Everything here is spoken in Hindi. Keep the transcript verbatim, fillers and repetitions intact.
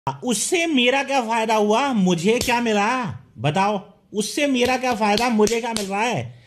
उससे मेरा क्या फायदा हुआ, मुझे क्या मिला? बताओ। उससे मेरा क्या फायदा, मुझे क्या मिल रहा है?